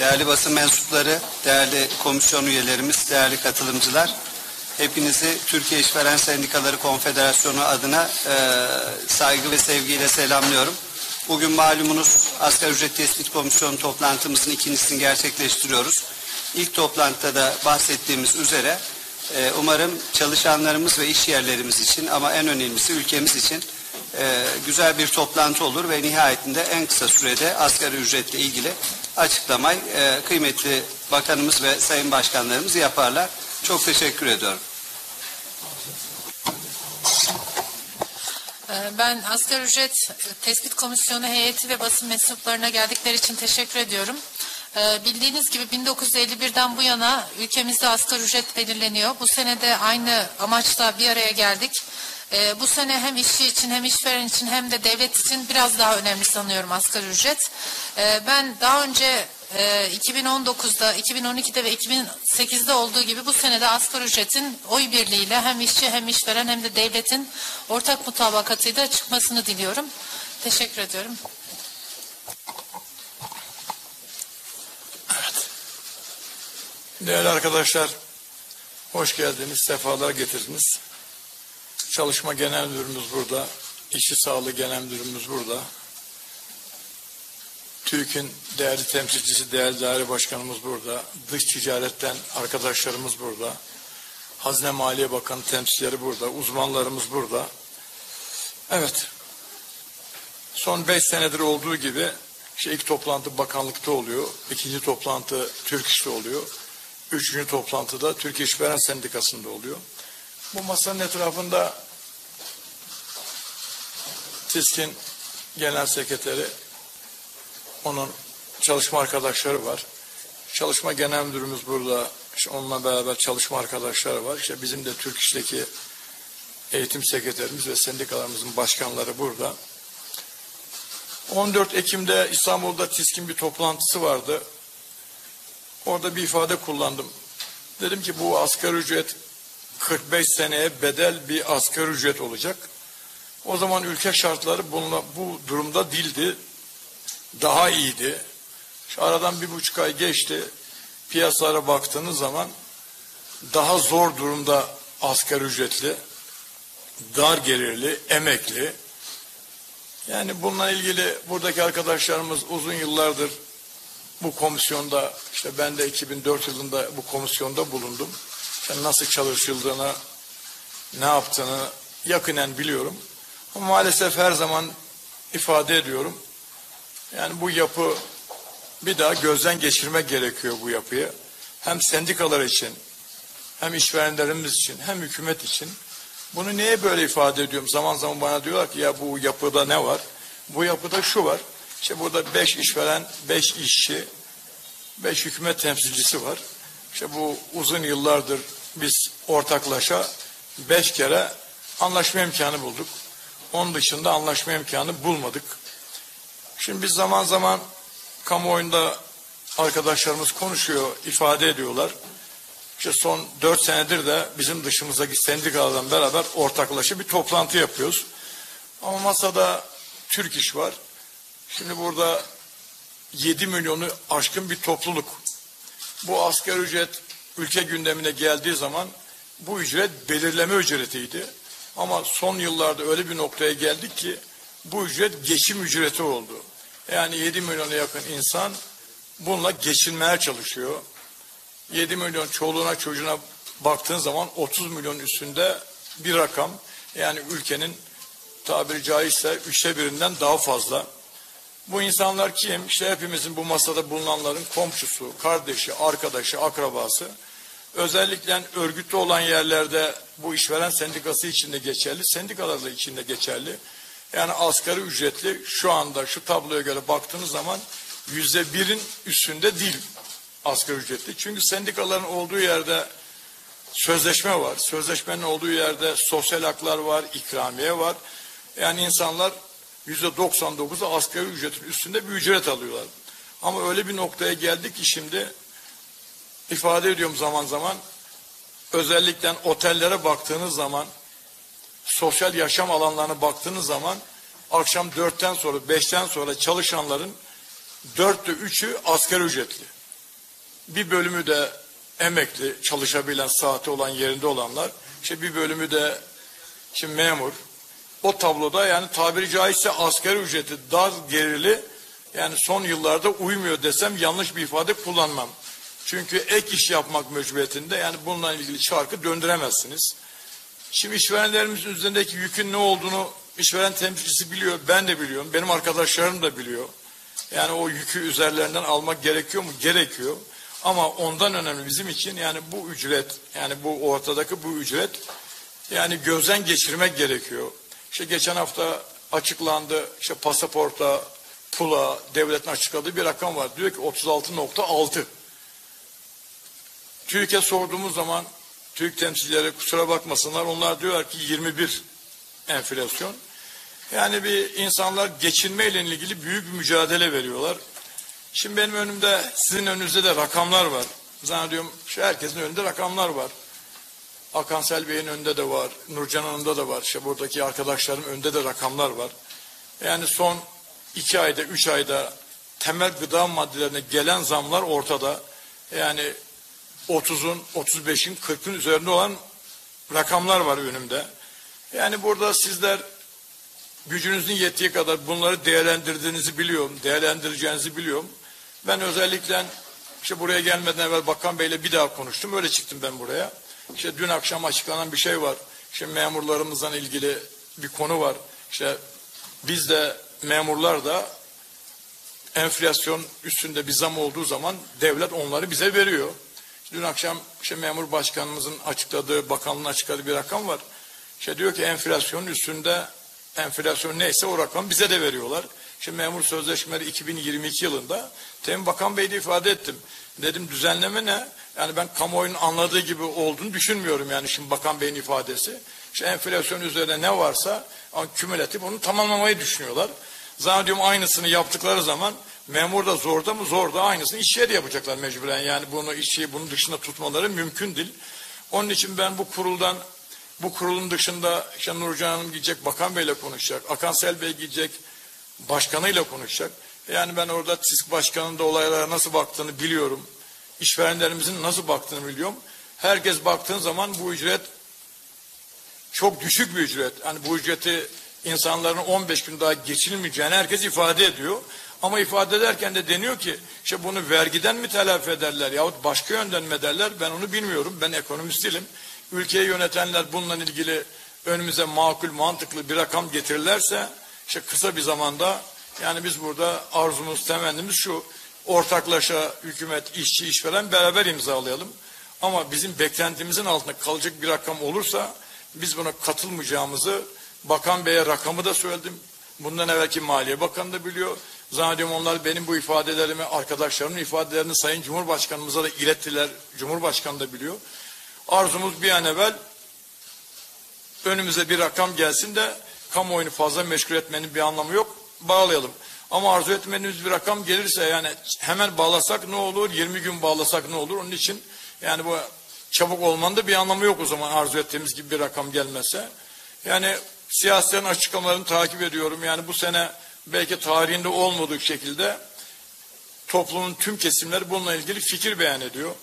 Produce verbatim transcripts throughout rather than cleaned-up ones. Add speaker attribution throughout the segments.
Speaker 1: değerli basın mensupları, değerli komisyon üyelerimiz, değerli katılımcılar, hepinizi Türkiye İşveren Sendikaları Konfederasyonu adına e, saygı ve sevgiyle selamlıyorum. Bugün malumunuz Asgari Ücret Tespit Komisyonu toplantımızın ikincisini gerçekleştiriyoruz. İlk toplantıda da bahsettiğimiz üzere e, umarım çalışanlarımız ve iş yerlerimiz için ama en önemlisi ülkemiz için e, güzel bir toplantı olur ve nihayetinde en kısa sürede asgari ücretle ilgili açıklamayı e, kıymetli bakanımız ve sayın başkanlarımız yaparlar. Çok teşekkür ediyorum.
Speaker 2: Ben Asgari Ücret Tespit Komisyonu heyeti ve basın mensuplarına geldikleri için teşekkür ediyorum. Bildiğiniz gibi bin dokuz yüz elli birden bu yana ülkemizde asgari ücret belirleniyor. Bu sene de aynı amaçla bir araya geldik. Bu sene hem işçi için hem işveren için hem de devlet için biraz daha önemli sanıyorum asgari ücret. Ben daha önce iki bin on dokuzda, iki bin on ikide ve iki bin sekizde olduğu gibi bu senede asgari ücretin oy birliğiyle hem işçi hem işveren hem de devletin ortak mutabakatıyla çıkmasını diliyorum. Teşekkür ediyorum.
Speaker 3: Evet. Değerli arkadaşlar, hoş geldiniz, sefalar getirdiniz. Çalışma Genel Müdürümüz burada, İşçi Sağlığı Genel Müdürümüz burada. TÜİK'in değerli temsilcisi, değerli daire başkanımız burada. Dış ticaretten arkadaşlarımız burada. Hazine Maliye Bakanı temsilcileri burada. Uzmanlarımız burada. Evet. Son beş senedir olduğu gibi işte ilk toplantı bakanlıkta oluyor. İkinci toplantı Türk İş'te oluyor. Üçüncü toplantı da Türkiye İşveren Sendikası'nda oluyor. Bu masanın etrafında TİSK'in Genel Sekreteri, onun çalışma arkadaşları var. Çalışma Genel Müdürümüz burada. İşte onunla beraber çalışma arkadaşları var. İşte bizim de Türk İş'teki eğitim sekreterimiz ve sendikalarımızın başkanları burada. on dört Ekim'de İstanbul'da TİSK'in bir toplantısı vardı. Orada bir ifade kullandım. Dedim ki bu asgari ücret kırk beş seneye bedel bir asgari ücret olacak. O zaman ülke şartları bununla, bu durumda değildi. Daha iyiydi. Şu aradan bir buçuk ay geçti. Piyasalara baktığınız zaman daha zor durumda asgari ücretli, dar gelirli, emekli. Yani bununla ilgili buradaki arkadaşlarımız uzun yıllardır bu komisyonda, işte ben de iki bin dört yılında bu komisyonda bulundum. Yani nasıl çalışıldığını, ne yaptığını yakinen biliyorum. Ama maalesef her zaman ifade ediyorum. Yani bu yapı bir daha gözden geçirmek gerekiyor bu yapıyı. Hem sendikalar için, hem işverenlerimiz için, hem hükümet için. Bunu niye böyle ifade ediyorum? Zaman zaman bana diyorlar ki ya bu yapıda ne var? Bu yapıda şu var. İşte burada beş işveren, beş işçi, beş hükümet temsilcisi var. İşte bu uzun yıllardır biz ortaklaşa beş kere anlaşma imkanı bulduk. Onun dışında anlaşma imkanı bulmadık. Şimdi biz zaman zaman kamuoyunda arkadaşlarımız konuşuyor, ifade ediyorlar. İşte son dört senedir de bizim dışımızdaki sendikalarla beraber ortaklaşa bir toplantı yapıyoruz. Ama masada Türk İş var. Şimdi burada yedi milyonu aşkın bir topluluk. Bu asgari ücret ülke gündemine geldiği zaman bu ücret belirleme ücretiydi. Ama son yıllarda öyle bir noktaya geldik ki bu ücret geçim ücreti oldu. Yani yedi milyona yakın insan bununla geçinmeye çalışıyor. yedi milyon çoluğuna çocuğuna baktığın zaman otuz milyon üstünde bir rakam. Yani ülkenin tabiri caizse üçte birinden daha fazla. Bu insanlar kim? İşte hepimizin bu masada bulunanların komşusu, kardeşi, arkadaşı, akrabası. Özellikle örgütlü olan yerlerde bu işveren sendikası içinde geçerli, sendikalarla içinde geçerli. Yani asgari ücretli şu anda şu tabloya göre baktığınız zaman yüzde birin üstünde değil asgari ücretli. Çünkü sendikaların olduğu yerde sözleşme var. Sözleşmenin olduğu yerde sosyal haklar var, ikramiye var. Yani insanlar yüzde doksan dokuzu asgari ücretin üstünde bir ücret alıyorlar. Ama öyle bir noktaya geldik ki şimdi ifade ediyorum zaman zaman özellikle otellere baktığınız zaman sosyal yaşam alanlarına baktığınız zaman akşam dörtten sonra beşten sonra çalışanların dörtte üçü asgari ücretli. bir bölümü de emekli, çalışabilen, saati olan yerinde olanlar, işte bir bölümü de şimdi memur. O tabloda yani tabiri caizse asgari ücreti dar gelirli, yani son yıllarda uymuyor desem yanlış bir ifade kullanmam. Çünkü ek iş yapmak mecburiyetinde, yani bununla ilgili çarkı döndüremezsiniz. Şimdi işverenlerimizin üzerindeki yükün ne olduğunu işveren temsilcisi biliyor, ben de biliyorum, benim arkadaşlarım da biliyor. Yani o yükü üzerlerinden almak gerekiyor mu? Gerekiyor. Ama ondan önemli bizim için yani bu ücret, yani bu ortadaki bu ücret yani gözden geçirmek gerekiyor. İşte geçen hafta açıklandı, işte pasaporta, pula, devletin açıkladığı bir rakam var. Diyor ki otuz altı nokta altı. TÜİK'e sorduğumuz zaman TÜİK temsilcileri kusura bakmasınlar, onlar diyorlar ki yirmi bir enflasyon. Yani bir insanlar geçinmeyle ilgili büyük bir mücadele veriyorlar. Şimdi benim önümde, sizin önünüzde de rakamlar var. Zannediyorum şu herkesin önünde rakamlar var. Akansel Bey'in önünde de var, Nurcan Hanım'da da var. İşte buradaki arkadaşlarım önünde de rakamlar var. Yani son iki ayda, üç ayda temel gıda maddelerine gelen zamlar ortada. Yani otuzun, otuz beşin, kırkın üzerinde olan rakamlar var önümde. Yani burada sizler gücünüzün yettiği kadar bunları değerlendirdiğinizi biliyorum, değerlendireceğinizi biliyorum. Ben özellikle işte buraya gelmeden evvel Bakan Bey'le bir daha konuştum, öyle çıktım ben buraya. İşte dün akşam açıklanan bir şey var. Şimdi memurlarımızla ilgili bir konu var. İşte biz de memurlar da enflasyon üstünde bir zam olduğu zaman devlet onları bize veriyor. Dün akşam işte memur başkanımızın açıkladığı, bakanlığın açıkladığı bir rakam var. İşte diyor ki enflasyonun üstünde, enflasyon neyse o rakam bize de veriyorlar. Şimdi memur sözleşmeleri iki bin yirmi iki yılında Temin Bakan Bey'de ifade ettim. Dedim düzenleme ne? Yani ben kamuoyunun anladığı gibi olduğunu düşünmüyorum yani şimdi Bakan Bey'in ifadesi. İşte enflasyon üzerine ne varsa kümülatif onu tamamlamayı düşünüyorlar. Zannediyorum aynısını yaptıkları zaman memur da zorda mı? Zorda, aynısını iş yeri yapacaklar mecburen. Yani bunu işçiyi bunun dışında tutmaları mümkün değil. Onun için ben bu kuruldan, bu kurulun dışında işte Nurcan Hanım gidecek, Bakan Bey'le konuşacak, Akansel Bey gidecek, başkanıyla konuşacak. Yani ben orada TİSK Başkanı'nın da olaylara nasıl baktığını biliyorum. İşverenlerimizin nasıl baktığını biliyorum. Herkes baktığın zaman bu ücret çok düşük bir ücret. Hani bu ücreti insanların on beş gün daha geçilmeyeceğini herkes ifade ediyor. Ama ifade ederken de deniyor ki işte bunu vergiden mi telafi ederler yahut başka yönden mi ederler, ben onu bilmiyorum. Ben ekonomist değilim. Ülkeyi yönetenler bununla ilgili önümüze makul, mantıklı bir rakam getirirlerse işte kısa bir zamanda, yani biz burada arzumuz, temennimiz şu: ortaklaşa hükümet, işçi, işveren beraber imzalayalım. Ama bizim beklentimizin altında kalacak bir rakam olursa biz buna katılmayacağımızı Bakan Bey'e rakamı da söyledim. Bundan evvelki Maliye Bakanı da biliyor. Zannediyorum onlar benim bu ifadelerimi, arkadaşlarımın ifadelerini Sayın Cumhurbaşkanımıza da ilettiler. Cumhurbaşkanı da biliyor. Arzumuz bir an evvel önümüze bir rakam gelsin de kamuoyunu fazla meşgul etmenin bir anlamı yok. Bağlayalım. Ama arzu etmediğimiz bir rakam gelirse yani hemen bağlasak ne olur? yirmi gün bağlasak ne olur? Onun için yani bu çabuk olmanın da bir anlamı yok o zaman, arzu ettiğimiz gibi bir rakam gelmezse. Yani siyasilerin açıklamalarını takip ediyorum. Yani bu sene belki tarihinde olmadığı şekilde toplumun tüm kesimleri bununla ilgili fikir beyan ediyor.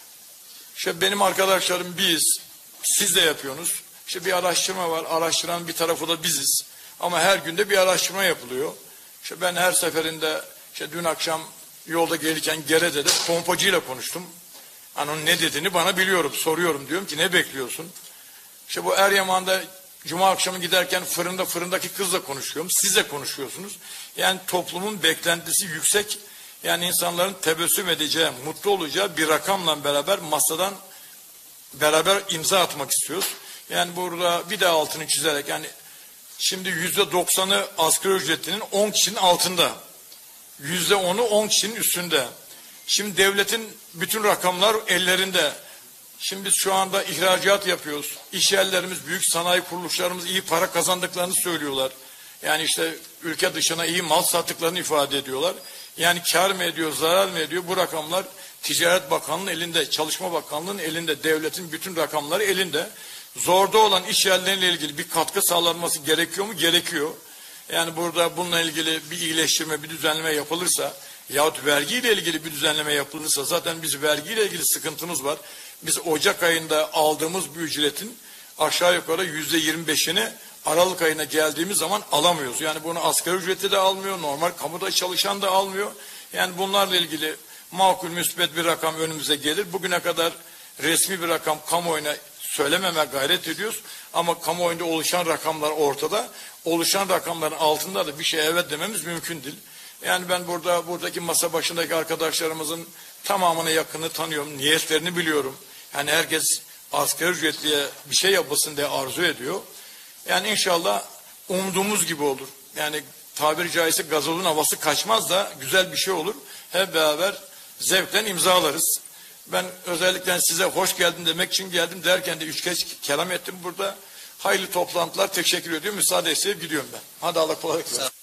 Speaker 3: İşte benim arkadaşlarım, biz, siz de yapıyorsunuz. İşte bir araştırma var. Araştıran bir tarafı da biziz. Ama her günde bir araştırma yapılıyor. İşte ben her seferinde, işte dün akşam yolda gelirken Gerede'de pompacıyla konuştum. Hani onun ne dediğini bana biliyorum. Soruyorum, diyorum ki ne bekliyorsun? İşte bu Eryaman'da Cuma akşamı giderken fırında fırındaki kızla konuşuyorum. Siz de konuşuyorsunuz. Yani toplumun beklentisi yüksek. Yani insanların tebessüm edeceği, mutlu olacağı bir rakamla beraber masadan beraber imza atmak istiyoruz. Yani burada bir daha altını çizerek, yani şimdi yüzde doksanı asgari ücretlinin on kişinin altında. Yüzde onu on kişinin üstünde. Şimdi devletin bütün rakamlar ellerinde. Şimdi biz şu anda ihracat yapıyoruz. İş yerlerimiz, büyük sanayi kuruluşlarımız iyi para kazandıklarını söylüyorlar. Yani işte ülke dışına iyi mal sattıklarını ifade ediyorlar. Yani kar mı ediyor, zarar mı ediyor? Bu rakamlar Ticaret Bakanlığı'nın elinde, Çalışma Bakanlığı'nın elinde, devletin bütün rakamları elinde. Zorda olan iş yerleriyle ilgili bir katkı sağlanması gerekiyor mu? Gerekiyor. Yani burada bununla ilgili bir iyileştirme, bir düzenleme yapılırsa, yahut vergiyle ilgili bir düzenleme yapılırsa, zaten biz vergiyle ilgili sıkıntımız var. Biz Ocak ayında aldığımız bir ücretin aşağı yukarı yüzde yirmi beşini Aralık ayına geldiğimiz zaman alamıyoruz. Yani bunu asgari ücreti de almıyor, normal kamuda çalışan da almıyor. Yani bunlarla ilgili makul müsbet bir rakam önümüze gelir. Bugüne kadar resmi bir rakam kamuoyuna söylememe gayret ediyoruz. Ama kamuoyunda oluşan rakamlar ortada. Oluşan rakamların altında da bir şey evet dememiz mümkün değil. Yani ben burada buradaki masa başındaki arkadaşlarımızın tamamına yakını tanıyorum. Niyetlerini biliyorum. Yani herkes asgari ücretliye bir şey yapılsın diye arzu ediyor. Yani inşallah umduğumuz gibi olur. Yani tabiri caizse gazozun havası kaçmaz da güzel bir şey olur. Hep beraber zevkten imzalarız. Ben özellikle size hoş geldin demek için geldim derken de üç kez kelam ettim burada. Hayırlı toplantılar, teşekkür ediyorum. Müsaade isteyip gidiyorum ben. Hadi Allah kolaylık versin.